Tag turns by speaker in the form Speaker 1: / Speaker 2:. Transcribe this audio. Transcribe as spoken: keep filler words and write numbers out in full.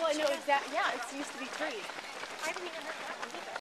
Speaker 1: I know exactly. Yeah, it used to be three.
Speaker 2: I haven't even heard that one either.